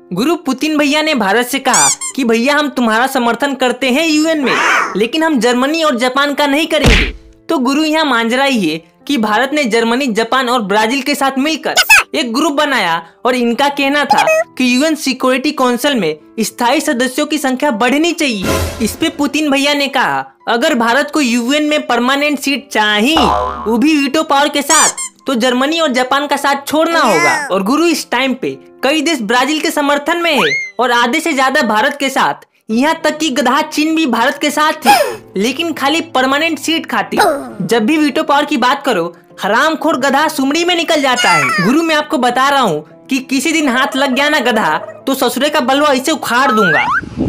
गुरु Putin भैया ने भारत से कहा कि भैया हम तुम्हारा समर्थन करते हैं यूएन में, लेकिन हम जर्मनी और जापान का नहीं करेंगे। तो गुरु यहाँ मांझरा ही है कि भारत ने जर्मनी, जापान और ब्राजील के साथ मिलकर एक ग्रुप बनाया और इनका कहना था कि यूएन सिक्योरिटी काउंसिल में स्थायी सदस्यों की संख्या बढ़नी चाहिए। इस पे पुतिन भैया ने कहा अगर भारत को यूएन में परमानेंट सीट चाहिए, वो भी वीटो पावर के साथ, तो जर्मनी और जापान का साथ छोड़ना होगा। और गुरु इस टाइम पे कई देश ब्राजील के समर्थन में है और आधे से ज्यादा भारत के साथ, यहाँ तक कि गधा चीन भी भारत के साथ थी, लेकिन खाली परमानेंट सीट खाती। जब भी वीटो पावर की बात करो, हरामखोर गधा सुमड़ी में निकल जाता है। गुरु मैं आपको बता रहा हूँ कि किसी दिन हाथ लग गया ना गधा, तो ससुरे का बलवा इसे उखाड़ दूंगा।